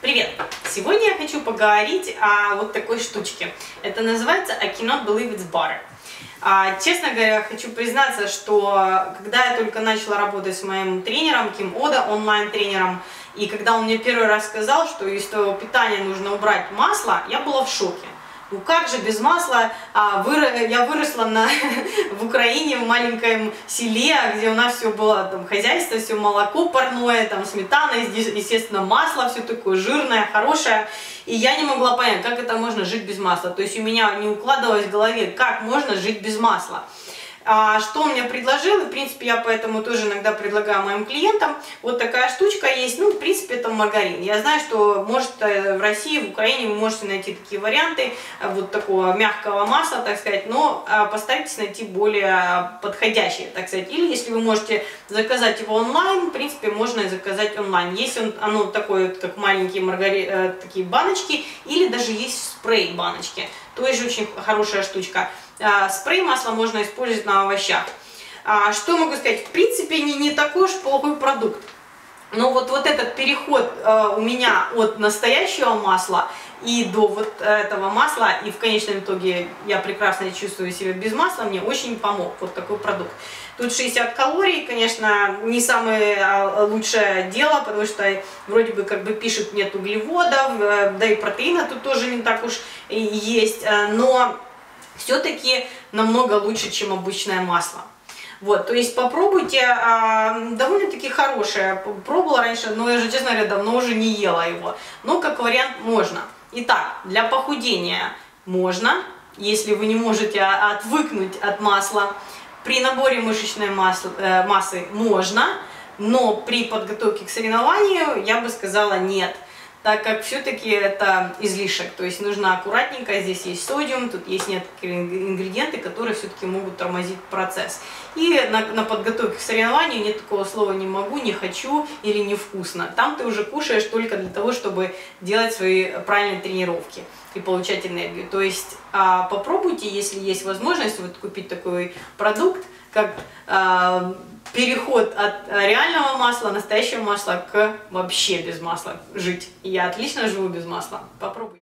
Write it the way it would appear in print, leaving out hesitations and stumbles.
Привет! Сегодня я хочу поговорить о вот такой штучке. Это называется I cannot believe it's butter. Честно говоря, хочу признаться, что когда я только начала работать с моим тренером, Ким Ода, онлайн-тренером, и когда он мне первый раз сказал, что из твоего питания нужно убрать масло, я была в шоке. Ну как же без масла? Я выросла в Украине, в маленьком селе, где у нас все было, там, хозяйство, все молоко парное, там, сметана, естественно, масло, все такое жирное, хорошее. И я не могла понять, как это можно жить без масла. То есть у меня не укладывалось в голове, как можно жить без масла. Что он мне предложил, и в принципе я поэтому тоже иногда предлагаю моим клиентам, вот такая штучка есть, ну в принципе это маргарин. Я знаю, что может в России, в Украине вы можете найти такие варианты, вот такого мягкого масла, так сказать, но постарайтесь найти более подходящие, так сказать. Или если вы можете заказать его онлайн, в принципе можно и заказать онлайн. Есть оно такое, как маленькие такие баночки, или даже есть спрей баночки, тоже очень хорошая штучка. Спрей масла можно использовать на овощах. Что могу сказать? В принципе, не такой уж плохой продукт. Но вот этот переход у меня от настоящего масла и до вот этого масла, и в конечном итоге я прекрасно чувствую себя без масла, мне очень помог вот такой продукт. Тут 60 калорий, конечно, не самое лучшее дело, потому что вроде бы как бы пишут нет углеводов, да и протеина тут тоже не так уж и есть, но все-таки намного лучше, чем обычное масло. Вот, то есть попробуйте, довольно-таки хорошее, пробовала раньше, но я же, честно говоря, давно уже не ела его, но как вариант можно. Итак, для похудения можно, если вы не можете отвыкнуть от масла, при наборе мышечной массы можно, но при подготовке к соревнованию я бы сказала нет. Так как все-таки это излишек, то есть нужно аккуратненько, здесь есть содиум, тут есть некоторые ингредиенты, которые все-таки могут тормозить процесс. И на подготовке к соревнованию нет такого слова «не могу», «не хочу» или «невкусно». Там ты уже кушаешь только для того, чтобы делать свои правильные тренировки и получать энергию. То есть попробуйте, если есть возможность, вот купить такой продукт, как переход от реального масла, настоящего масла к вообще без масла жить. И я отлично живу без масла. Попробуйте.